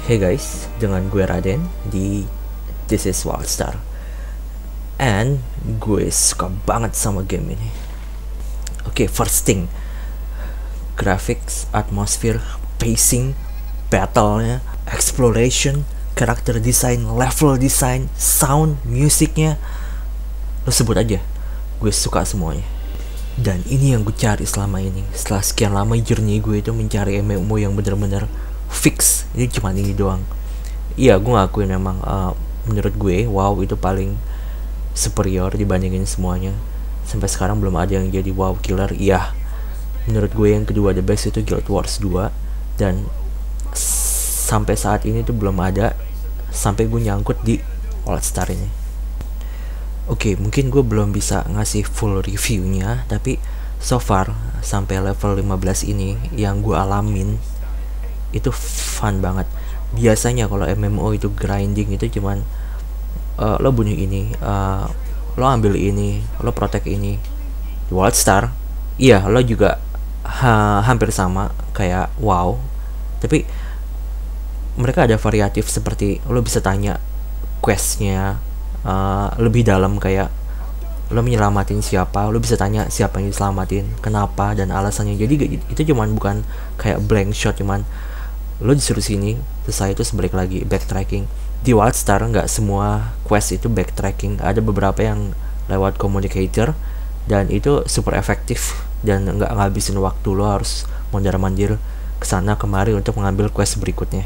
Hey guys, dengan gue Raden di This is Wildstar. And gue suka banget sama game ini. Oke, first thing, graphics, atmosphere, pacing, battle-nya, exploration, karakter design, level design, sound, musiknya, lo sebut aja, gue suka semuanya. Dan ini yang gue cari selama ini. Setelah sekian lama journey gue itu mencari MMO yang bener-bener fix, ini cuma ini doang. Iya, gue ngakuin memang menurut gue WoW itu paling superior dibandingin semuanya. Sampai sekarang belum ada yang jadi WoW killer. Iya, menurut gue yang kedua the best itu Guild Wars 2. Dan sampai saat ini tuh belum ada sampai gue nyangkut di Wildstar ini. Oke, mungkin gue belum bisa ngasih full reviewnya, tapi so far sampai level 15 ini yang gue alamin itu fun banget. Biasanya kalau MMO itu grinding itu cuman lo bunuh ini, lo ambil ini, lo protect ini. Di Wildstar, iya lo juga hampir sama kayak WoW, tapi mereka ada variatif seperti lo bisa tanya questnya lebih dalam, kayak lo menyelamatin siapa, lo bisa tanya siapa yang diselamatin, kenapa, dan alasannya. Jadi itu cuman bukan kayak blank shot, cuman lo disuruh sini selesai itu balik lagi backtracking. Di Wildstar nggak semua quest itu backtracking, ada beberapa yang lewat communicator dan itu super efektif dan nggak ngabisin waktu. Lo harus mondar-mandir kesana kemari untuk mengambil quest berikutnya.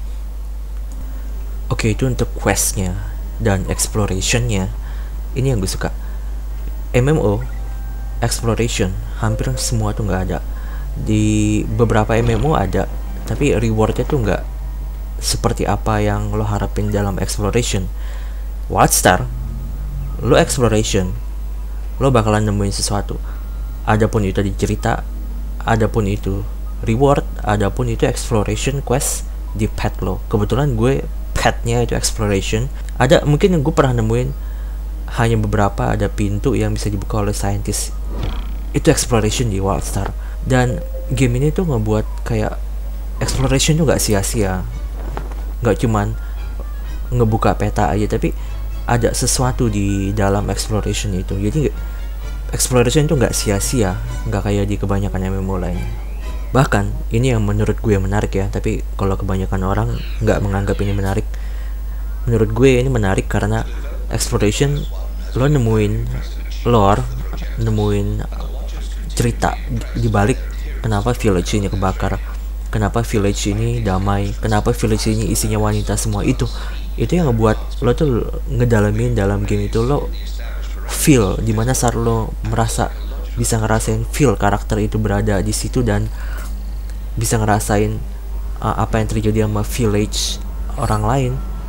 Oke, itu untuk questnya. Dan explorationnya, ini yang gue suka. MMO exploration hampir semua tuh nggak ada. Di beberapa MMO ada, tapi rewardnya tuh nggak seperti apa yang lo harapin dalam exploration. Wildstar, lo exploration, lo bakalan nemuin sesuatu. Adapun itu di cerita, adapun itu reward, adapun itu exploration quest di pet lo. Kebetulan gue petnya itu exploration. Ada mungkin yang gue pernah nemuin hanya beberapa, ada pintu yang bisa dibuka oleh scientist, itu exploration di Wildstar. Dan game ini tuh ngebuat kayak exploration tuh gak sia-sia, gak cuman ngebuka peta aja, tapi ada sesuatu di dalam exploration itu. Jadi exploration itu gak sia-sia, gak kayak di kebanyakan MMO lainnya. Bahkan ini yang menurut gue menarik ya, tapi kalau kebanyakan orang nggak menganggap ini menarik, menurut gue ini menarik karena exploration, lo nemuin lore, nemuin cerita di balik kenapa village ini kebakar, kenapa village ini damai, kenapa village ini isinya wanita semua. Itu yang ngebuat lo tuh ngedalamin dalam game itu. Lo feel dimana saat lo merasa bisa ngerasain feel karakter itu berada di situ dan bisa ngerasain apa yang terjadi sama village orang lain.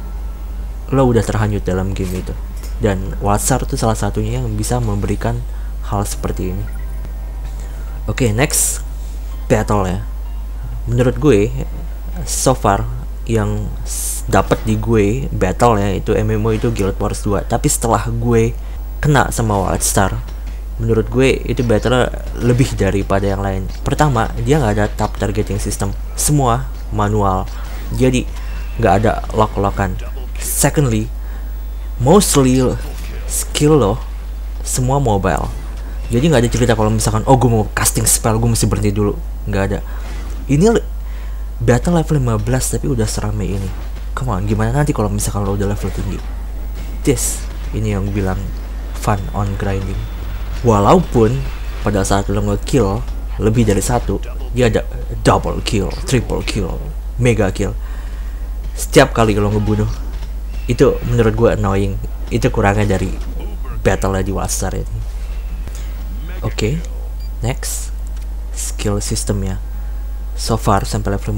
Lo udah terhanyut dalam game itu, dan Wildstar itu salah satunya yang bisa memberikan hal seperti ini. Oke, next, battle ya. Menurut gue so far yang dapat di gue battle ya itu MMO itu Guild Wars 2. Tapi setelah gue kena sama Wildstar, menurut gue itu battle lebih daripada yang lain. Pertama, dia nggak ada tab targeting system, semua manual, jadi nggak ada lock-lockan. Secondly, mostly skill lo semua mobile, jadi nggak ada cerita kalau misalkan oh gue mau casting spell gue mesti berhenti dulu, nggak ada. Ini battle level 15 tapi udah serame ini. Come on, gimana nanti kalau misalkan lo udah level tinggi? Ini yang bilang fun on grinding. Walaupun pada saat lo nge-kill lebih dari satu, dia ada double kill, triple kill, mega kill setiap kali lo ngebunuh. Itu menurut gue annoying. Itu kurangnya dari battle di Wildstar ini. Oke, next, skill systemnya. So far sampai level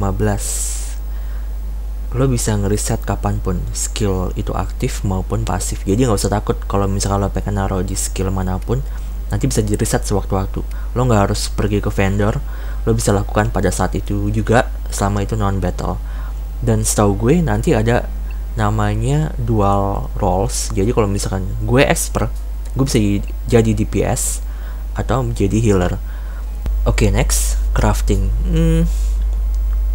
15 lo bisa ngeriset kapanpun skill itu aktif maupun pasif. Jadi nggak usah takut kalau misalkan lo pengen naruh di skill manapun, nanti bisa di reset sewaktu-waktu. Lo nggak harus pergi ke vendor, lo bisa lakukan pada saat itu juga selama itu non battle. Dan setahu gue nanti ada namanya dual roles. Jadi kalau misalkan gue expert, gue bisa jadi DPS atau menjadi healer. Oke, next, crafting.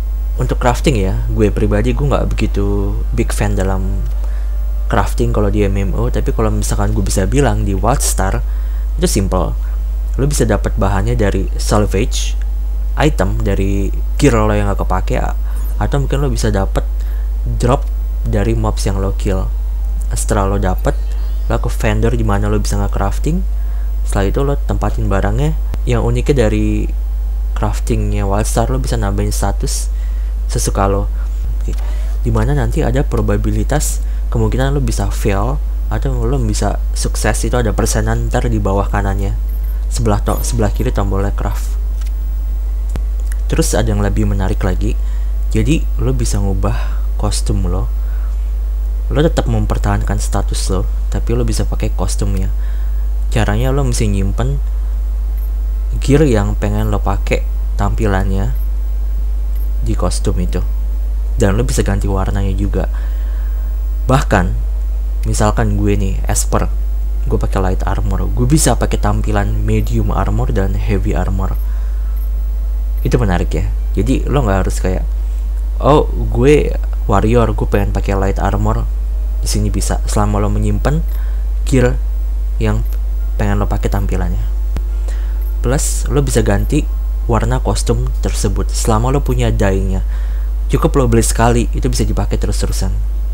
Untuk crafting ya, gue pribadi gue nggak begitu big fan dalam crafting kalau di MMO. Tapi kalau misalkan gue bisa bilang di Wildstar itu simple. Lo bisa dapat bahannya dari salvage item, dari gear lo yang gak kepake, atau mungkin lo bisa dapat drop dari mobs yang lo kill. Setelah lo dapet, lo ke vendor di mana lo bisa nge-crafting. Setelah itu lo tempatin barangnya. Yang uniknya dari craftingnya Wildstar, lo bisa nambahin status sesuka lo. Dimana nanti ada probabilitas kemungkinan lo bisa fail atau lo bisa sukses, itu ada persenan ntar di bawah kanannya, sebelah kiri tombolnya craft. Terus ada yang lebih menarik lagi, jadi lo bisa ngubah kostum lo. Lo tetap mempertahankan status lo, tapi lo bisa pakai kostumnya. Caranya lo mesti nyimpen gear yang pengen lo pakai tampilannya di kostum itu, dan lo bisa ganti warnanya juga. Bahkan misalkan gue nih Esper, gue pakai light armor, gue bisa pakai tampilan medium armor dan heavy armor. Itu menarik ya. Jadi lo nggak harus kayak, oh gue warrior, gue pengen pakai light armor. Di sini bisa, selama lo menyimpan gear yang pengen lo pakai tampilannya. Plus lo bisa ganti warna kostum tersebut selama lo punya dye-nya. Cukup lo beli sekali, itu bisa dipakai terus-terusan.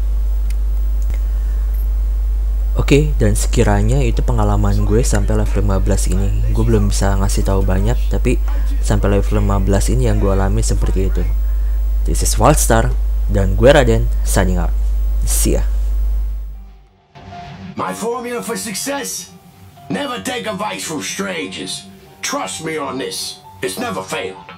Oke, dan sekiranya itu pengalaman gue sampai level 15 ini. Gue belum bisa ngasih tahu banyak, tapi sampai level 15 ini yang gue alami seperti itu. This is Wildstar, dan gue Raden, signing out. See ya. My formula for success? Never take advice from strangers. Trust me on this. It's never failed.